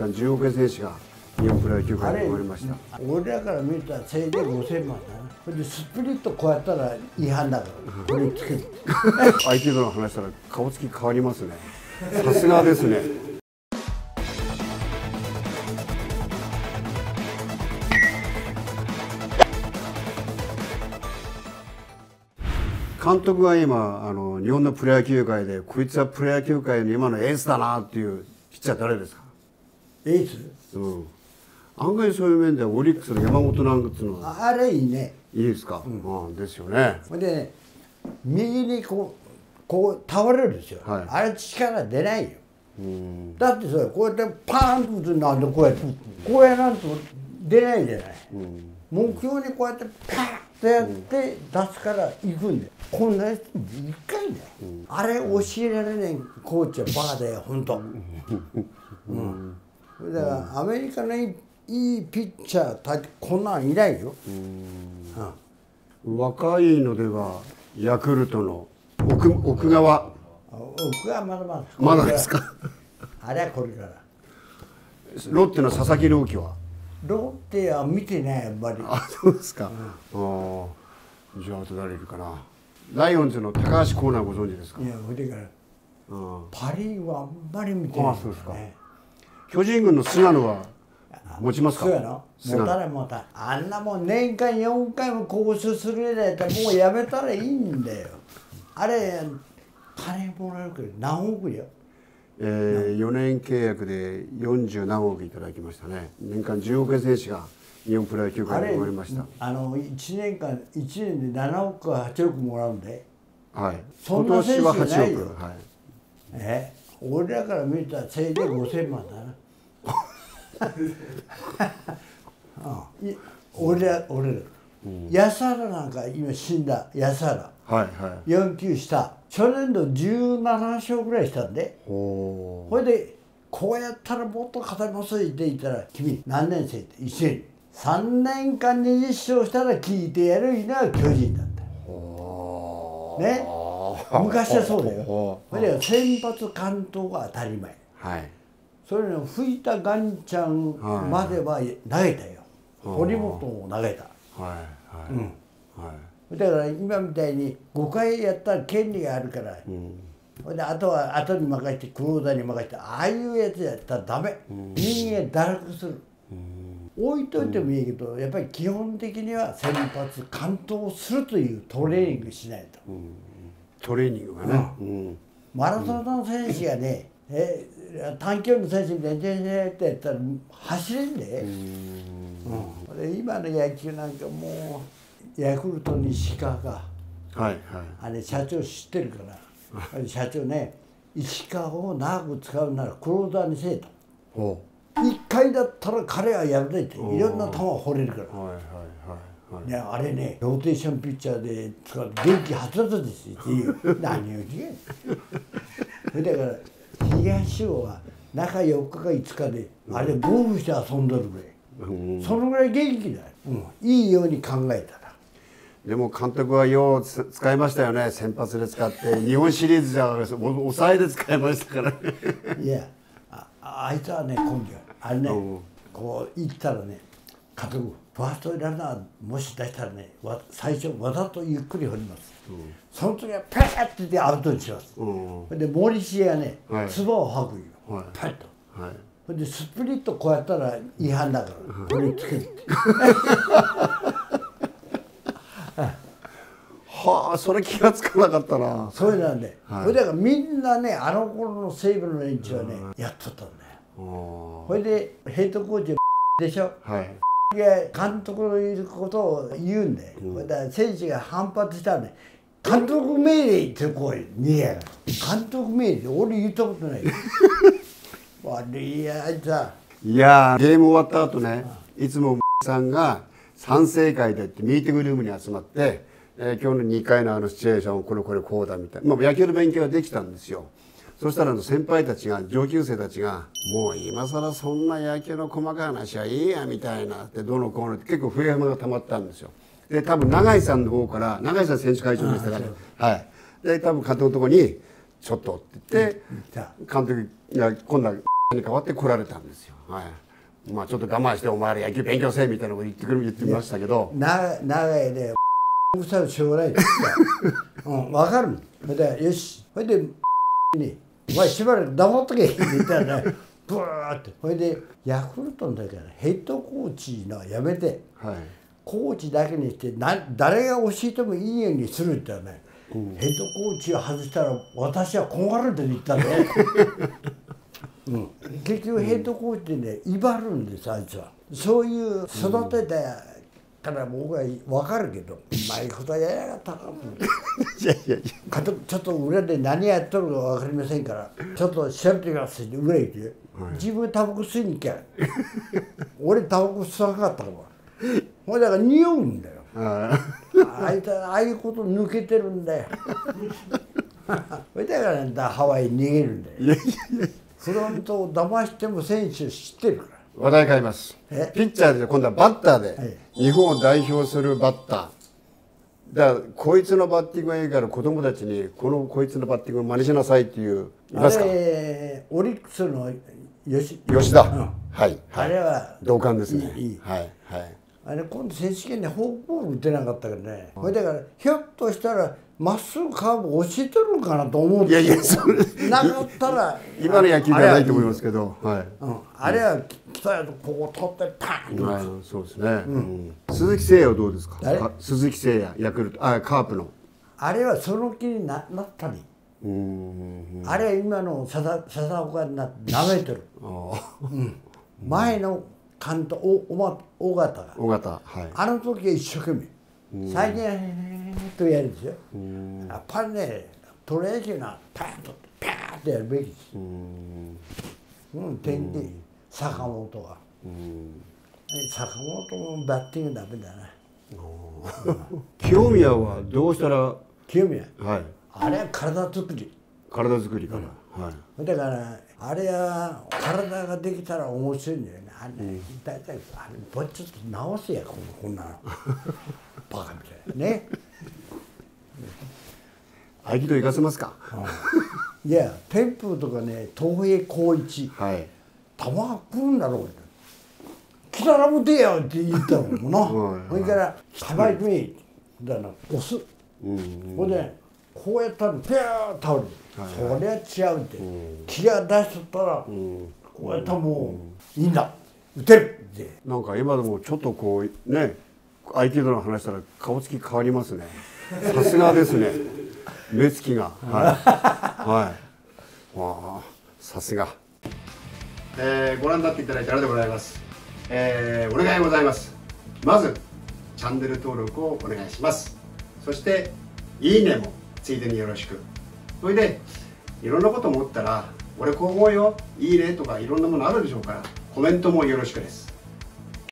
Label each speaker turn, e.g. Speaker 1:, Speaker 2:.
Speaker 1: 間10億円選手が日本プロ野球界に生まれました。
Speaker 2: 俺らから見たらせいで5000万だな。それでスプリットこうやったら違反だから、これつける。
Speaker 1: 相手との話したら顔つき変わりますね。さすがですね。監督が今日本のプロ野球界でこいつはプロ野球界の今のエースだなっていうピッチャー誰ですか？
Speaker 2: エース？
Speaker 1: 案外そういう面ではオリックスの山本なんつうのは
Speaker 2: あれいいね。
Speaker 1: いいですか？ですよね。
Speaker 2: ほんでね、右にこう倒れるんですよ。あれ力出ないよ。だってそれこうやってパーンと打つなんでこうやってこうやらんと出ないじゃない。目標にこうやってパーンとやって出すから行くんだよ。こんなやつ一回だよ。あれ教えられないコーチはバカだよ本当。だからアメリカのいいピッチャーこんなんいないよ。
Speaker 1: 若いのではヤクルトの奥川。
Speaker 2: 奥川
Speaker 1: まだですか？
Speaker 2: あれはこれから。
Speaker 1: ロッテの佐々木朗希は？
Speaker 2: ロッテは見てないやっぱり。
Speaker 1: あ、そうですか。じゃああと誰いるかな。ライオンズの高橋光成ご存知ですか？
Speaker 2: いや、それからパ・リーグはあんまり見てない。
Speaker 1: そうですか。巨人軍の菅野は持ちますか？
Speaker 2: 菅野持たない持たない。あんなもん年間4回も講習するぐらいだったらもうやめたらいいんだよ。あれ金もらえるけど何億よ。
Speaker 1: 4年契約で40何億いただきましたね。年間10億円選手が日本プロ野球界に生まれました。
Speaker 2: 1年で7億か8億もらうんで。
Speaker 1: はい。
Speaker 2: そんな選手はないよ。
Speaker 1: はい。
Speaker 2: 俺らから見たらせいで5000万だな。俺ら安原なんか今死んだ安原。4級した初年度17勝ぐらいしたんで、ほいでこうやったらもっと勝てますって言ったら「君何年生?」って「1年3年間20勝したら聞いてやるいのは巨人だった。ね、昔はそうだよ。ほいで先発完投が当たり前。それの吹いたガンちゃんまでは投げたよ。堀本も投げた。だから今みたいに5回やったら権利があるから、であとは後に任せてクローザーに任せてああいうやつやったらダメ。人間堕落する。置いといてもいいけどやっぱり基本的には先発完投するというトレーニングしないと。
Speaker 1: トレーニングがね。
Speaker 2: マラソンの選手がね短距離の選手みたいにってやったら走れんで。今の野球なんかもうヤクルト西川があれ社長知ってるから社長ね石川を長く使うならクローザーにせえと。1回だったら彼はやめていろんな球を放れるから。あれねローテーションピッチャーで使う元気はつらつですよっていう何を言うだから東尾は中4日か5日であれゴルフして遊んどるぐらい、そのぐらい元気だよ、いいように考えたら。
Speaker 1: でも監督はよう使いましたよね。先発で使って日本シリーズじゃ抑えで使いましたからね。
Speaker 2: いやあいつはね根拠あれね、こう言ったらね監督ファーストランナーもし出したらね最初わざとゆっくり放ります。その時はパッてでアウトにします。で森重がね唾を吐くよ、パッと。それでスプリットこうやったら違反だからこれつける。
Speaker 1: はあ、それ気がつかなかったな。
Speaker 2: そういうなんで、それだからみんなねあの頃の西武の連中はねやっとったんだよ。それでヘッドコーチでしょ。監督の言うことを言うんで、だから選手が反発したらね監督命令ってこう逃げやがる。監督命令俺言ったことない。悪いやあいつは。い
Speaker 1: やゲーム終わった後ねいつもさんが賛成会でってミーティングルームに集まって、今日の2回のシチュエーションこれこうだみたいな、野球の勉強ができたんですよ。そしたら先輩たちが上級生たちが「もう今更そんな野球の細かい話はいいや」みたいなってどうのこうのって結構笛山がたまったんですよ。で多分永井さんの方から永井さん選手会長でしたからで多分監督のところに「ちょっと」って言って監督が今度はに代わって来られたんですよ。はい、まあちょっと我慢してお前ら野球勉強せえみたいなこと言ってみましたけど、
Speaker 2: 長いでうさしょうがないって言った。分かる。それでよし。それでにお前しばらく黙っとけみたいなブワーって。それでヤクルトの時はヘッドコーチのやめて、はい、コーチだけにして誰が教えてもいいようにするって言ったらね、ヘッドコーチを外したら私は困るって言ったね。結局ヘッドコーチでね威張るんですあいつは。そういう育てたから僕は分かるけど、うまいことやりやがったなと思って。ちょっと裏で何やっとるか分かりませんからちょっと調べてくださいって裏行って、自分タバコ吸いに行きゃ俺タバコ吸わなかったからほいだから匂うんだよ。あいつはああいうこと抜けてるんだよ。それだからハワイに逃げるんだよ。フロントを騙しても選手知ってるから。
Speaker 1: 話題変えます。ピッチャーで今度はバッターで日本を代表するバッターだから、こいつのバッティングがいいから子供たちにこいつのバッティングを真似しなさいっていういますか？
Speaker 2: オリックスの
Speaker 1: 吉田、はい、
Speaker 2: あれは
Speaker 1: 同感ですね。
Speaker 2: はいはい。あれ今度選手権でフォークボール打てなかったからね。それだからひょっとしたらまっすぐカーブ教えてるのかなと思って。いやいや、なかったら
Speaker 1: 今の野球ではないと思いますけど、はい。
Speaker 2: あれは来たやつここ取ってパーンと。
Speaker 1: そうですね。鈴木誠也はどうですか？鈴木誠也、ヤクルト、カープの。あ
Speaker 2: れはその気になったり。あれは今の笹岡になって舐めてる。前の監督尾形が。あの時は一生懸命。最近とやるんですよ。やっぱりね、トレージがパーンとパーンとやるべきです。天気坂本が。坂本もバッティングダメだな。
Speaker 1: 清宮はどうしたら？
Speaker 2: 清宮。
Speaker 1: はい。
Speaker 2: あれは体作り。
Speaker 1: 体作りから。はい。
Speaker 2: だからあれは体ができたら面白いんだよね。大体あれぼっちょっと直せやこんなの。バカみたいなね。
Speaker 1: 合気道行かせますか？
Speaker 2: いや天風とかね東映光一。はい。球が来るんだろう。来たらもてよって言ったもんな。それからさばいてみだな押す。ほんでこうやったらピューッ倒れる。そりゃ違うって。気が出しとったらこうやったらもういいんだ。打てるって。なんか
Speaker 1: 今でもちょっとこうね合気道の話したら顔つき変わりますね。さすがですね。目つきがはい。わあさすが。ご覧になっていただいてありがとうございます。お願いございます。まずチャンネル登録をお願いします。そしていいねもついでによろしく。それでいろんなこと思ったら俺こう思うよいいねとかいろんなものあるでしょうからコメントもよろしくです。